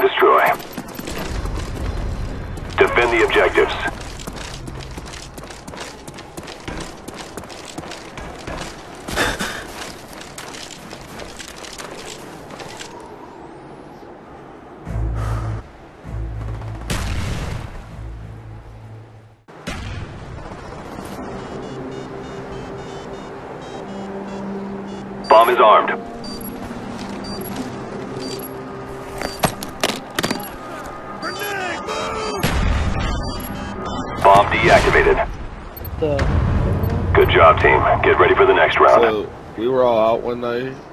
and destroy. Defend the objectives. Bomb is armed. Bomb deactivated. Good job, team. Get ready for the next round. So, we were all out one night.